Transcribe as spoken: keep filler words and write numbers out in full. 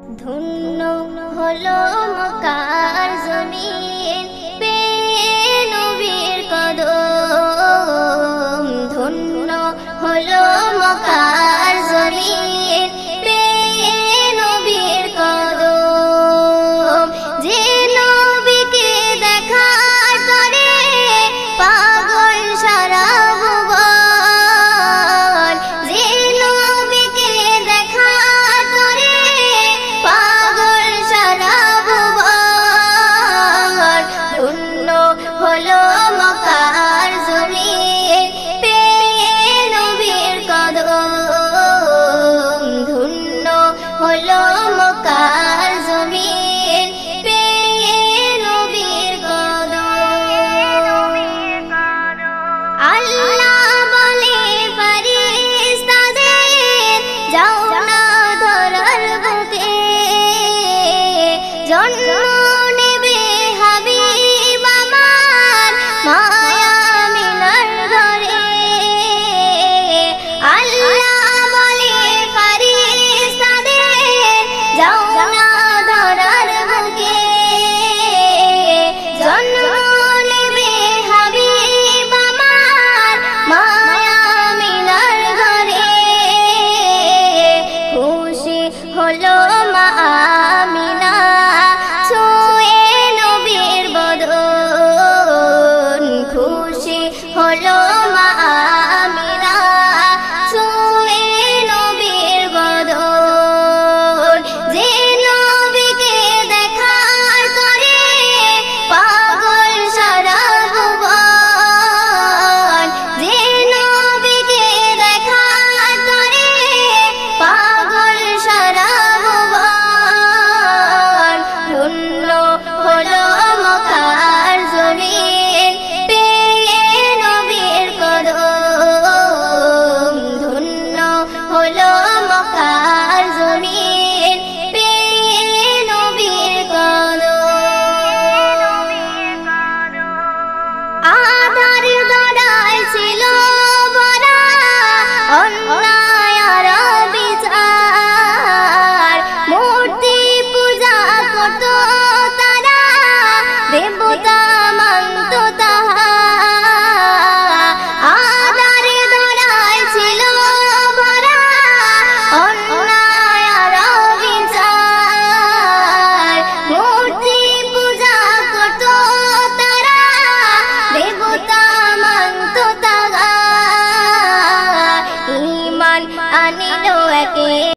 ধন্য হলো মক্কার জমিন পেয়ে নবীর কদম। ধন্য হলো মক্কার জমিন পেয়ে নবীর কদম। যে নবীকে দেখার তরে পাগল সারা ভুবন। যে নবীকে দেখার তরে পাগল সারা ভুবন। ধন্য হলো মক্কার জমিন পেয়ে নবীর কদম। ধন্য হলো মক্কার জমিন পেয়ে নবীর কদম। আল্লাহ বলে ফেরেশতাদের যাও না ধরার বুকে, জন্ম নেবে হাবিব আমার মায়া মিনার ঘরে। আল্লাহ বলে ফেরেশতাদের যাও না ধরার বুকে, জন্ম নেবে হাবিব আমার মায়া মিনার ঘরে। খুশি হলো মা আমিনা ছুঁয়ে নবীর বদন। খুশি হলো মা আমিনা ছুঁয়ে নবীর বদন। যে নবীকে দেখার তরে পাগল সারা ভুবন। যে নবীকে দেখার তরে পাগল সারা ভুবন। ধন্য হলো মক্কার জমিন পেয়ে নবীর কদম। ধন্য হলো মক্কার জমিন পেয়ে নবীর কদম। আধার দরায় ছিল ভরা অন্যায় আর বিচার। মূর্তি পূজা করত তারা, দেবতা মানত তাহা। আধার দরায় ছিল ভরা অন্যায় আর বিচার। মূর্তি পূজা করত তারা, দেবতা মানত তাহা। ঈমান আনিল একে